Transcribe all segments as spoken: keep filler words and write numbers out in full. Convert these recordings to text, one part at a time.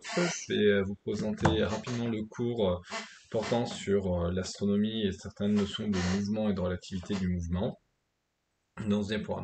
Je vais vous présenter rapidement le cours portant sur l'astronomie et certaines notions de mouvement et de relativité du mouvement dans ce diaporama.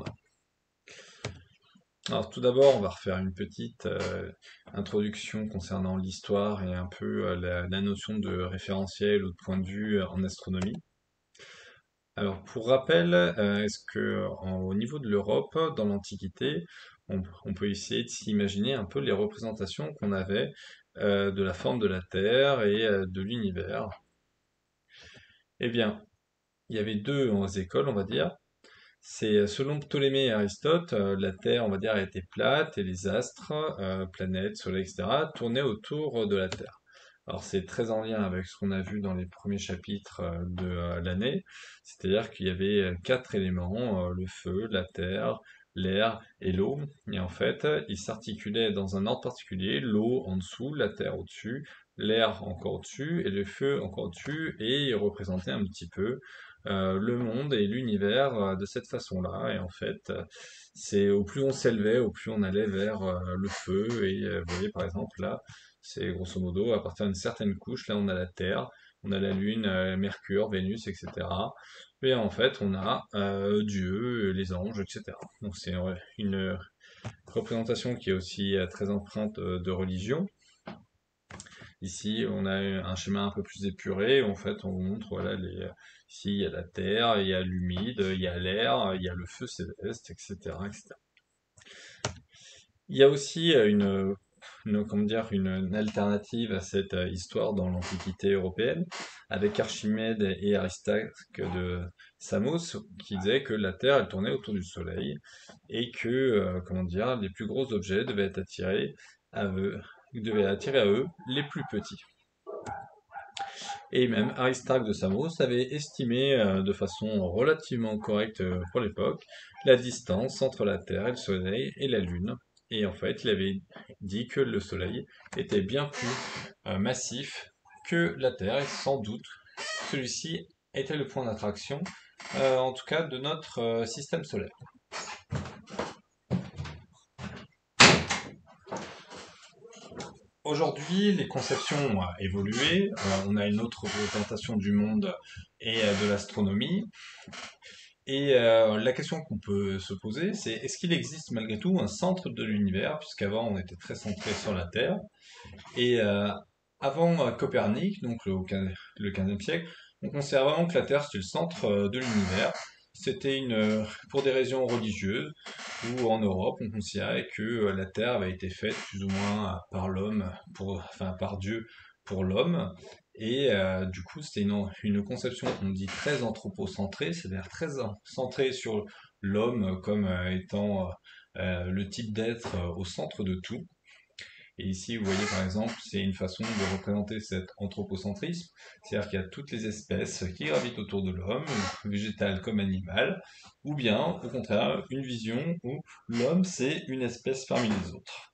Alors tout d'abord, on va refaire une petite euh, introduction concernant l'histoire et un peu euh, la, la notion de référentiel ou de point de vue en astronomie. Alors, pour rappel, euh, est-ce que en- au niveau de l'Europe, dans l'Antiquité, on, on peut essayer de s'imaginer un peu les représentations qu'on avait euh, de la forme de la Terre et euh, de l'univers? Eh bien, il y avait deux euh, écoles, on va dire. C'est euh, selon Ptolémée et Aristote, euh, la Terre, on va dire, était plate et les astres, euh, planètes, Soleil, et cetera, tournaient autour de la Terre. Alors c'est très en lien avec ce qu'on a vu dans les premiers chapitres euh, de euh, l'année, c'est-à-dire qu'il y avait euh, quatre éléments, euh, le feu, la terre, l'air et l'eau, et en fait ils s'articulaient dans un ordre particulier, l'eau en dessous, la terre au-dessus, l'air encore au-dessus et le feu encore au-dessus, et ils représentaient un petit peu euh, le monde et l'univers euh, de cette façon-là, et en fait euh, c'est au plus on s'élevait, au plus on allait vers euh, le feu, et euh, vous voyez par exemple là, c'est grosso modo, à partir d'une certaine couche, là on a la Terre, on a la Lune, euh, Mercure, Vénus, et cetera. Et en fait, on a euh, Dieu, les anges, et cetera. Donc c'est euh, une représentation qui est aussi euh, très empreinte euh, de religion. Ici, on a un schéma un peu plus épuré. En fait, on vous montre, voilà, les, ici, il y a la terre, il y a l'humide, il y a l'air, il y a le feu céleste, et cetera, et cetera. Il y a aussi euh, une, une, comment dire, une, une alternative à cette euh, histoire dans l'Antiquité européenne, avec Archimède et Aristarque de Samos, qui disaient que la Terre, elle tournait autour du Soleil, et que, euh, comment dire, les plus gros objets devaient être attirés à eux, devaient attirer à eux les plus petits. Et même Aristarque de Samos avait estimé euh, de façon relativement correcte euh, pour l'époque la distance entre la Terre et le Soleil et la Lune. Et en fait, il avait dit que le Soleil était bien plus euh, massif que la Terre, et sans doute celui-ci était le point d'attraction, euh, en tout cas de notre euh, système solaire. Aujourd'hui, les conceptions ont évolué, euh, on a une autre représentation du monde et euh, de l'astronomie. Et euh, la question qu'on peut se poser, c'est est-ce qu'il existe malgré tout un centre de l'univers, puisqu'avant on était très centré sur la Terre, et euh, avant euh, Copernic, donc le, quin- le quinzième siècle, on considérait vraiment que la Terre c'était le centre euh, de l'univers. C'était une, euh, pour des raisons religieuses, ou en Europe, on considérait que euh, la Terre avait été faite plus ou moins par l'homme, pour, enfin par Dieu pour l'homme, et euh, du coup c'était une, une conception qu'on dit très anthropocentrée, c'est-à-dire très en- centrée sur l'homme comme euh, étant euh, euh, le type d'être euh, au centre de tout. Et ici, vous voyez par exemple, c'est une façon de représenter cet anthropocentrisme, c'est-à-dire qu'il y a toutes les espèces qui gravitent autour de l'homme, végétales comme animales, ou bien, au contraire, une vision où l'homme c'est une espèce parmi les autres.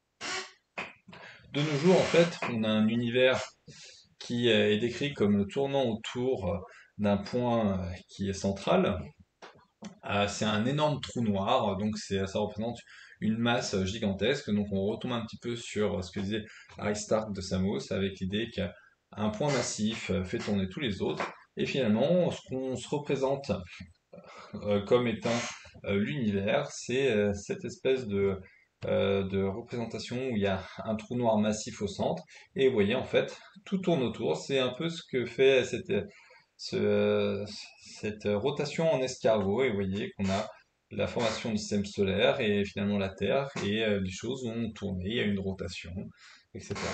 De nos jours, en fait, on a un univers qui est décrit comme tournant autour d'un point qui est central. Euh, c'est un énorme trou noir, donc c'est, ça représente une masse gigantesque. Donc on retombe un petit peu sur ce que disait Aristarque de Samos, avec l'idée qu'un point massif fait tourner tous les autres. Et finalement, ce qu'on se représente euh, comme étant euh, l'univers, c'est euh, cette espèce de, euh, de représentation où il y a un trou noir massif au centre. Et vous voyez, en fait, tout tourne autour. C'est un peu ce que fait cette, ce- cette rotation en escargot. Et vous voyez qu'on a la formation du système solaire et finalement la Terre, et euh, les choses ont tourné, il y a une rotation, et cetera.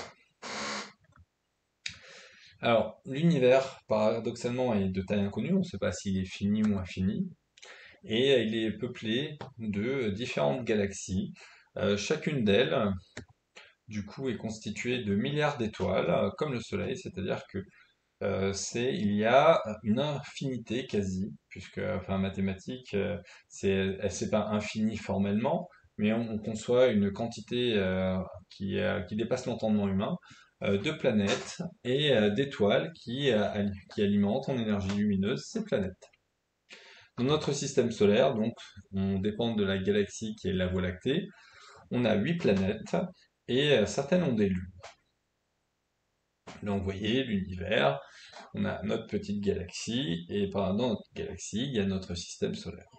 Alors, l'univers, paradoxalement, est de taille inconnue, on ne sait pas s'il est fini ou infini, et euh, il est peuplé de différentes galaxies. Euh, chacune d'elles, du coup, est constituée de milliards d'étoiles, euh, comme le Soleil, c'est-à-dire que euh, c'est, il y a une infinité quasi, puisque, enfin, en mathématiques, euh, c'est, c'est pas infini formellement, mais on, on conçoit une quantité euh, qui, euh, qui dépasse l'entendement humain, euh, de planètes et euh, d'étoiles qui, euh, ali- qui alimentent en énergie lumineuse ces planètes. Dans notre système solaire, donc, on dépend de la galaxie qui est la Voie lactée, on a huit planètes, et euh, certaines ont des lunes. Donc, vous voyez, l'univers, on a notre petite galaxie, et par dans notre galaxie, il y a notre système solaire.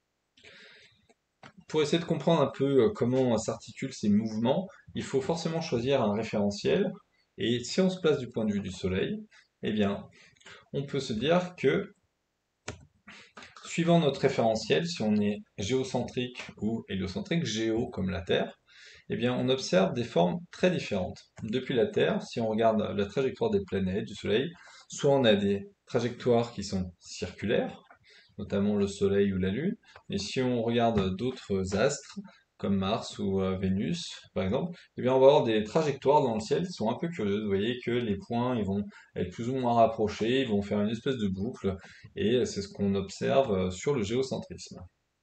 Pour essayer de comprendre un peu euh, comment s'articulent ces mouvements, il faut forcément choisir un référentiel, et si on se place du point de vue du Soleil, eh bien, on peut se dire que, suivant notre référentiel, si on est géocentrique ou héliocentrique, géo comme la Terre, eh bien, on observe des formes très différentes. Depuis la Terre, si on regarde la trajectoire des planètes, du Soleil, soit on a des trajectoires qui sont circulaires, notamment le Soleil ou la Lune, et si on regarde d'autres astres, comme Mars ou euh, Vénus, par exemple, eh bien, on va avoir des trajectoires dans le ciel qui sont un peu curieuses. Vous voyez que les points, ils vont être plus ou moins rapprochés, ils vont faire une espèce de boucle, et c'est ce qu'on observe euh, sur le géocentrisme.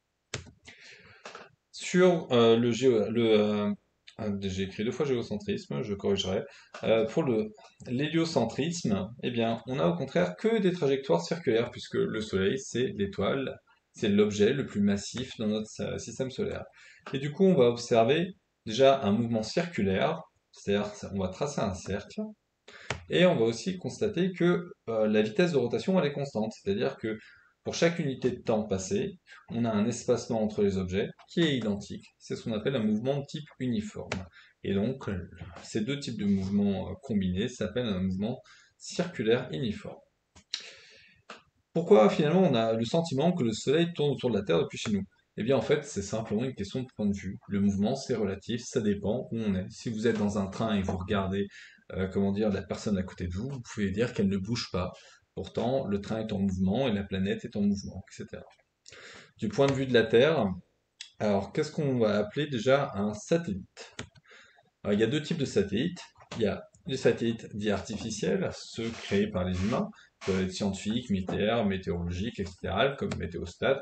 Sur euh, le géo, le, euh, ah, j'ai écrit deux fois géocentrisme, je corrigerai. Euh, pour le l'héliocentrisme, eh bien, on a au contraire que des trajectoires circulaires, puisque le Soleil, c'est l'étoile, c'est l'objet le plus massif dans notre euh, système solaire. Et du coup, on va observer déjà un mouvement circulaire, c'est-à-dire on va tracer un cercle, et on va aussi constater que euh, la vitesse de rotation, elle est constante. C'est-à-dire que pour chaque unité de temps passé, on a un espacement entre les objets qui est identique. C'est ce qu'on appelle un mouvement de type uniforme. Et donc, euh, ces deux types de mouvements euh, combinés s'appellent un mouvement circulaire uniforme. Pourquoi finalement on a le sentiment que le Soleil tourne autour de la Terre depuis chez nous? Eh bien en fait c'est simplement une question de point de vue. Le mouvement c'est relatif, ça dépend où on est. Si vous êtes dans un train et vous regardez euh, comment dire la personne à côté de vous, vous pouvez dire qu'elle ne bouge pas. Pourtant le train est en mouvement et la planète est en mouvement, et cetera. Du point de vue de la Terre, alors qu'est-ce qu'on va appeler déjà un satellite? Alors, il y a deux types de satellites. Il y a les satellites dits artificiels, ceux créés par les humains, qui peuvent être scientifiques, militaires, météorologiques, et cetera, comme Météostat.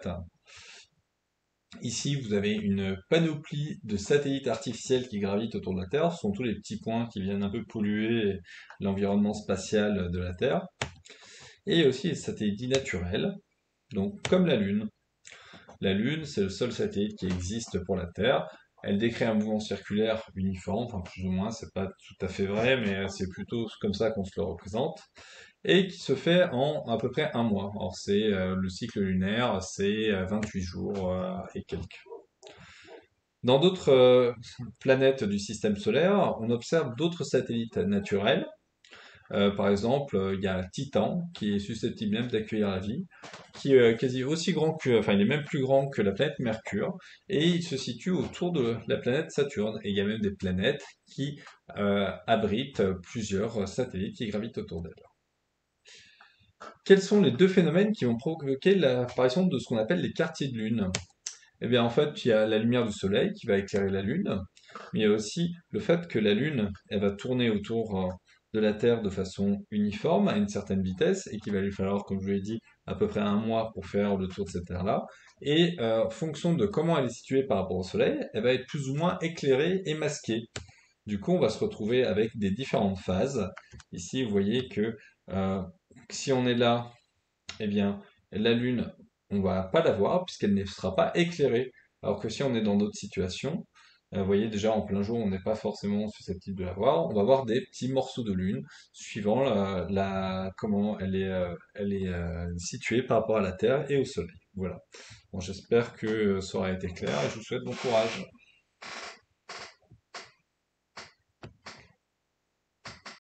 Ici, vous avez une panoplie de satellites artificiels qui gravitent autour de la Terre. Ce sont tous les petits points qui viennent un peu polluer l'environnement spatial de la Terre. Et il y a aussi les satellites dits naturels, donc comme la Lune. La Lune, c'est le seul satellite qui existe pour la Terre. Elle décrit un mouvement circulaire uniforme, enfin plus ou moins, c'est pas tout à fait vrai, mais c'est plutôt comme ça qu'on se le représente, et qui se fait en à peu près un mois. Or, c'est euh, le cycle lunaire, c'est euh, vingt-huit jours euh, et quelques. Dans d'autres euh, planètes du système solaire, on observe d'autres satellites naturels. Euh, par exemple, euh, il y a Titan, qui est susceptible même d'accueillir la vie, qui est quasi aussi grand que, enfin, il est même plus grand que la planète Mercure, et il se situe autour de la planète Saturne. Et il y a même des planètes qui euh, abritent plusieurs satellites qui gravitent autour d'elles. Quels sont les deux phénomènes qui vont provoquer l'apparition de ce qu'on appelle les quartiers de lune? Eh bien, en fait, il y a la lumière du soleil qui va éclairer la Lune, mais il y a aussi le fait que la Lune, elle va tourner autour euh, de la Terre de façon uniforme, à une certaine vitesse, et qu'il va lui falloir, comme je vous l'ai dit, à peu près un mois pour faire le tour de cette Terre-là. Et euh, en fonction de comment elle est située par rapport au soleil, elle va être plus ou moins éclairée et masquée. Du coup, on va se retrouver avec des différentes phases. Ici, vous voyez que euh, si on est là, eh bien, la Lune, on va pas la voir puisqu'elle ne sera pas éclairée. Alors que si on est dans d'autres situations, euh, vous voyez déjà en plein jour, on n'est pas forcément susceptible de la voir. On va voir des petits morceaux de Lune suivant la, la- comment elle est, euh, elle est euh, située par rapport à la Terre et au Soleil. Voilà. Bon, j'espère que ça aura été clair et je vous souhaite bon courage.